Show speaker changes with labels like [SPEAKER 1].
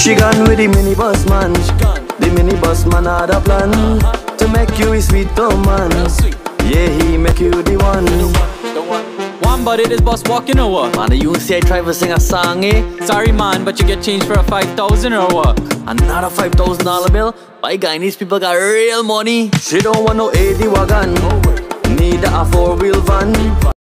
[SPEAKER 1] She gone with the minibus man. The minibus man had a plan to make you his sweet man. Yeah, he make you the one.
[SPEAKER 2] One buddy, this bus walking over.
[SPEAKER 1] Man, you say I try to sing a song, eh?
[SPEAKER 2] Sorry man, but you get changed for a 5,000 or what?
[SPEAKER 1] Another $5,000 bill? By Guyanese people got real money. She don't want no 80 wagon, neither a 4-wheel van.